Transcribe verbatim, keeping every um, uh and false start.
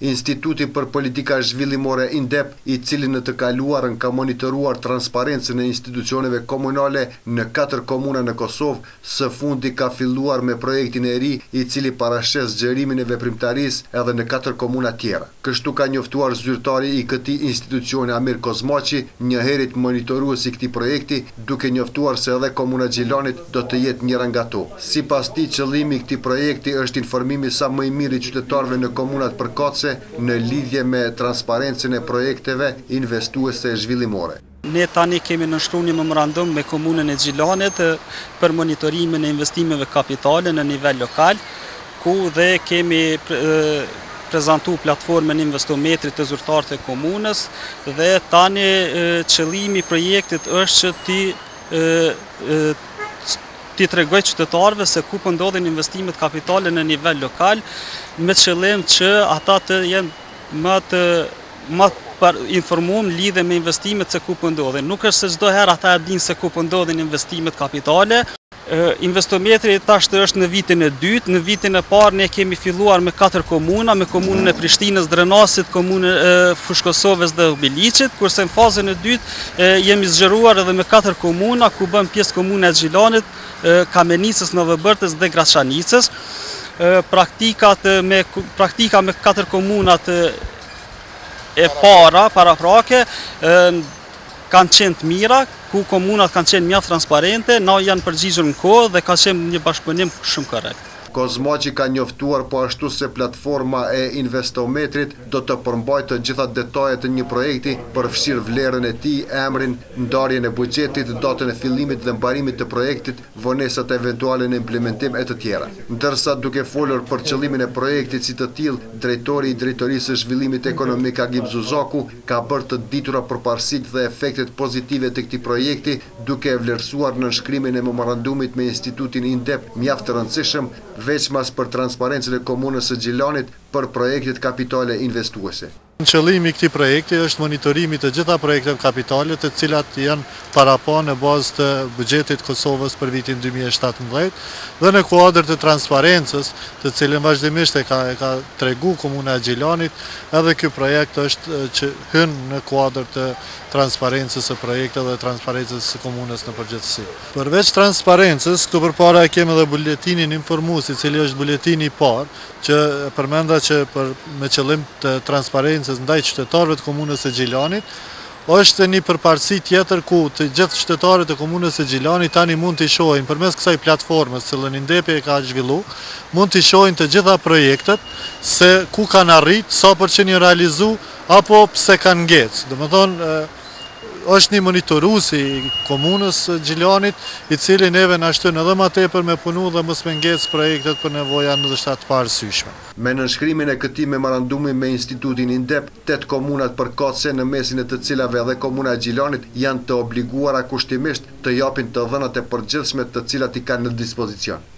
Instituti për Politika Zhvillimore INDEP, i cili në të kaluarën ka monitoruar transparencën e institucioneve komunale në katër komuna në Kosovë, së fundi ka filluar me projektin e ri i cili parashes zgjerimin e veprimtarisë edhe në katër komuna tjera. Kështu ka njoftuar zyrtari i këtij institucioni Amir Kozmaqi, njëherit monitorues i këtij projekti, duke njoftuar se edhe komuna Gjilanit do të jetë njëra nga to. Sipas tij, qëllimi i këtij projekti është informimi sa më i miri i qytetarëve në komunat përkatëse në lidhje me transparencën e projekteve investuese zhvillimore. Ne tani kemi nënshkruar një memorandum me komunën e Gjilanit për monitorimin e investimeve kapitale në nivel lokal, ku dhe kemi prezantuar platformën Investometrit të zyrtarëve të komunës dhe tani qëllimi i projektit është që ti ti tregoj qytetarëve se ku po ndodhin investimet kapitale në nivel lokal, me qëllim që ata të jenë më të më për informuar lidhe me investimet se ku po ndodhin. Nuk është se çdo herë ata e dinë se ku po ndodhin investimet kapitale. Investometri tashtë është në vitin e dytë. Në vitin e parë ne kemi filluar me katër komuna, me komunën e Prishtinës, Drenasit, komunën e Fushkosovës dhe Biliqit, kurse në fazën e dytë jemi zgjeruar edhe me katër komuna, ku bën pjesë komuna e Gjilanit, Kamenicës, Novëbërtës dhe Graçanicës. Praktikat me praktika me katër komunat e para, paraprake, kanë qenë të mira, ku komunat kanë qenë mjaft transparente, na janë përgjigjur në kohë dhe ka qenë një bashkëpunim shumë korrekt. Kozmaqi ka njoftuar po ashtu se platforma e Investometrit do të përmbajë të gjitha detajet e një projekti, përfshirë vlerën e tij, emrin, ndarjen e buxhetit, datën e fillimit dhe mbarimit të projektit, vonesat eventuale në implementim e të tjera. Ndërsa duke folur për qëllimin e projektit si të tillë, drejtori i Drejtorisë së Zhvillimit Ekonomik Agim Zuzaku ka bërë të ditura përparësitë dhe efektet pozitive të këtij projekti, duke e vlerësuar nënshkrimin e memorandumit me Institutin INDEP mjaft të rëndësishëm, veçmas për transparencën e komunës së Gjilanit për projektet kapitale investuese. Qëllimi i këtij projekti është monitorimi të gjitha projekteve kapitale të cilat janë parapa në bazë të buxhetit Kosovës për vitin dy mijë e shtatëmbëdhjetë dhe në kuadër të transparencës, të cilën vazhdimisht e ka e ka treguar komuna e Gjilanit, edhe ky projekt është që hyn në kuadër të transparencës së projektit dhe transparencës së komunës në përgjithësi. Përveç transparencës, këtu përpara kemi edhe buletinin informues, i cili është buletini i parë, që përmenda që për me qëllim të transparencës ndaj qytetarëve të komunës së Gjilanit, është një përparësi tjetër ku të gjithë qytetarët e komunës së Gjilanit tani mund të shohin përmes kësaj platformës që INDEP e ka zhvilluar, mund të shohin të gjitha projektet se ku kanë arrit, sa përqind janë realizuar apo pse kanë ngecë. Domethënë është një monitorues i komunës së Gjilanit, i cili neve na shtyn edhe më tepër me punu dhe mos me ngecë projektet për nevoja ndoshta të parësyeshme. Me nënshkrimin e këtij memorandumi me Institutin INDEP, tetë komunat përkatëse në mesin e të cilave edhe komuna e Gjilanit janë të obliguara kushtimisht të japin të dhënat e përgjithshme të cilat i kanë në dispozicion.